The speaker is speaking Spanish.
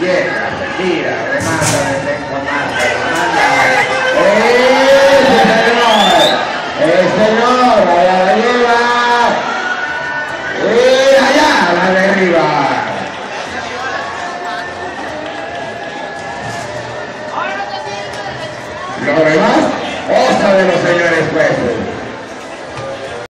llega, se tira, remata desde el combate, señor, allá la lleva, y allá la derriba. Lo demás, cosa de los señores jueces.